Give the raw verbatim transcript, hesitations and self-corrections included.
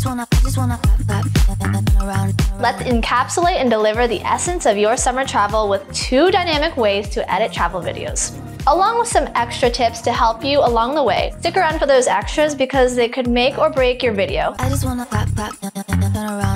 Let's encapsulate and deliver the essence of your summer travel with two dynamic ways to edit travel videos, along with some extra tips to help you along the way. Stick around for those extras because they could make or break your video. I just wanna clap, clap, and around.